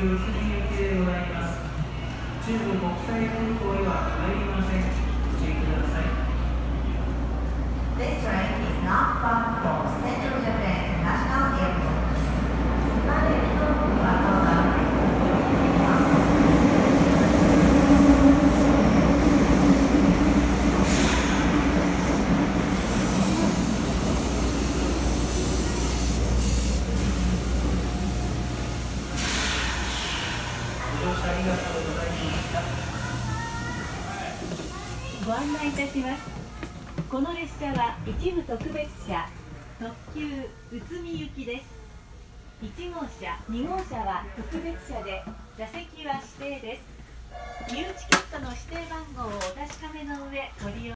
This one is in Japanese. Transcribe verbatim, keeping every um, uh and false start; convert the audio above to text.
宇都宮行きでございます。中部国際空港へは参りません。ご注意ください。 This train is not bound for Central Japan International Airport. 津軽駅のホームはどうぞ。 ご乗車ありがとうございました。 ご案内いたします。この列車は一部特別車特急宇都宮行きです。いち号車、に号車は特別車で座席は指定です。ニューチケットの指定番号をお確かめの上ご利用